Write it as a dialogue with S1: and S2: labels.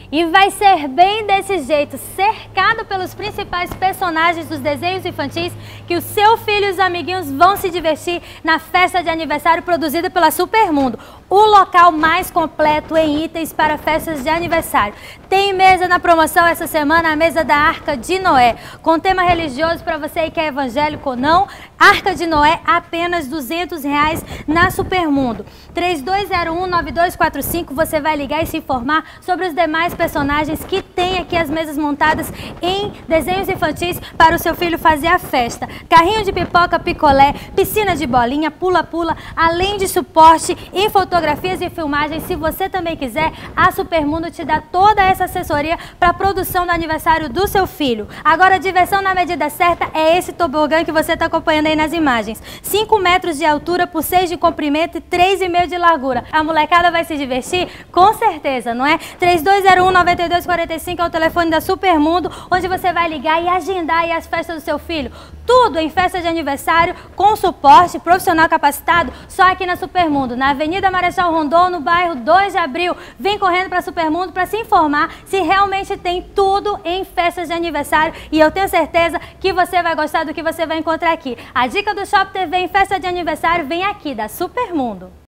S1: E vai ser bem desse jeito, cercado pelos principais personagens dos desenhos infantis, que o seu filho e os amiguinhos vão se divertir na festa de aniversário produzida pela Supermundo, o local mais completo em itens para festas de aniversário. Tem mesa na promoção essa semana, a mesa da Arca de Noé, com tema religioso para você aí que é evangélico ou não. Arca de Noé, apenas R$200 na Supermundo. 3201-9245, você vai ligar e se informar sobre os demais personagens que tem aqui as mesas montadas em desenhos infantis para o seu filho fazer a festa. Carrinho de pipoca, picolé, piscina de bolinha, pula-pula, além de suporte em fotografias e filmagens. Se você também quiser, a Supermundo te dá toda essa assessoria para a produção do aniversário do seu filho. Agora, a diversão na medida certa é esse tobogã que você está acompanhando aí nas imagens. 5 metros de altura por 6 de comprimento e 3,5 de largura. A molecada vai se divertir? Com certeza, não é? 3201-9245 é o telefone da Supermundo, onde você vai ligar e agendar aí as festas do seu filho. Tudo em festa de aniversário, com suporte profissional capacitado, só aqui na Supermundo, na Avenida Marechal Rondon, no bairro 2 de Abril. Vem correndo para a Supermundo para se informar se realmente tem tudo em festas de aniversário, e eu tenho certeza que você vai gostar do que você vai encontrar aqui. A dica do Shop TV em festa de aniversário vem aqui da Supermundo.